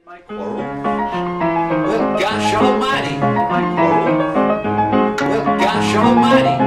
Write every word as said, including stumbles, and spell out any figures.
My quarrel? Well, gosh almighty, my quarrel. Well, gosh almighty.